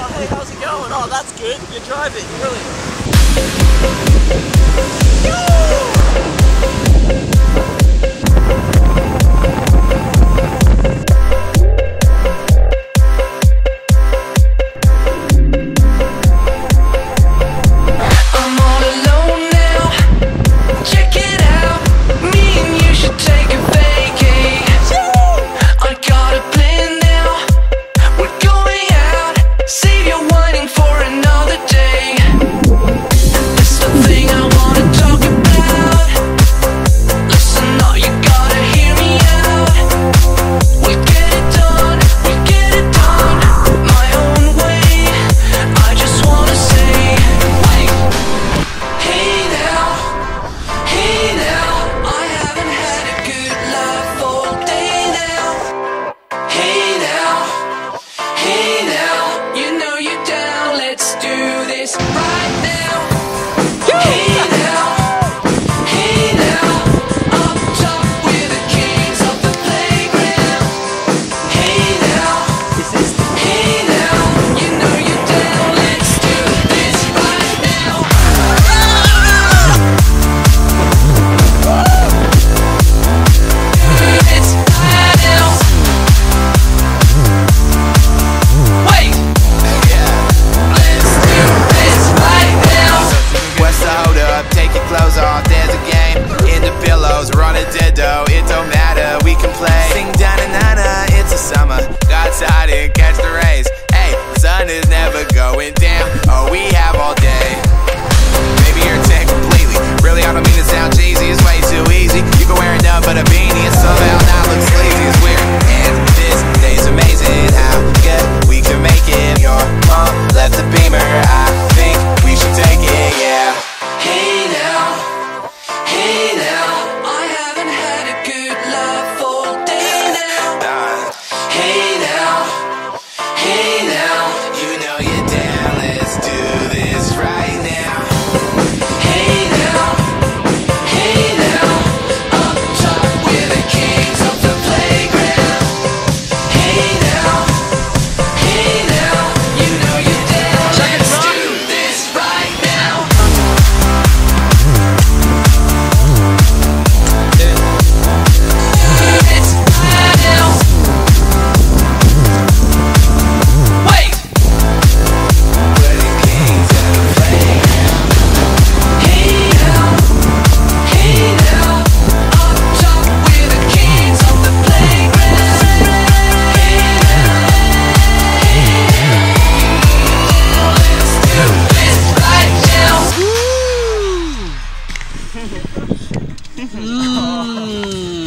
Oh, hey, how's it going? Oh, that's good. You're driving. I'm all alone now. Check it out. Me and you should take a vacay. I got a plan now. We're going out. Save your whining for another day. It's the thing I wanna talk about. Listen up, you gotta hear me out. We'll get it done, we'll get it done my own way. I just wanna say, wait. Hey now, I haven't had a good laugh all day now. Hey now, you know you're down, let's do this right now. Hey now, up top we're the kings of the playground. Hey now, you know you're down, let's do this right now. It's right now. Wait, let's do this right now. What's the hold up? Take your clothes off, there's a game in the pillows, we're on a ditto, it don't matter, we can play. Sing da-na-na-na, it's a summer, go outside and catch the rays. Hey, the sun is never going down, oh we have all day. Maybe you're 10 completely, really I don't mean to sound cheesy, it's way too easy. You can wear enough but a beanie and somehow not look sleazy, it's weird. And this day's amazing, how good we can make it. Your mom left the Beamer, I think we should take it, yeah. Hey now, I haven't had a good laugh all day now. Hey now, You know you're down, let's do this right now. hey now, up top we're the kings of the playground. Hey now, you know you're down, let's do this right now. It's right now. Wait. We're the kings of the playground. Hey now, up top we're the kings of the playground. Hey now, let's do this right now.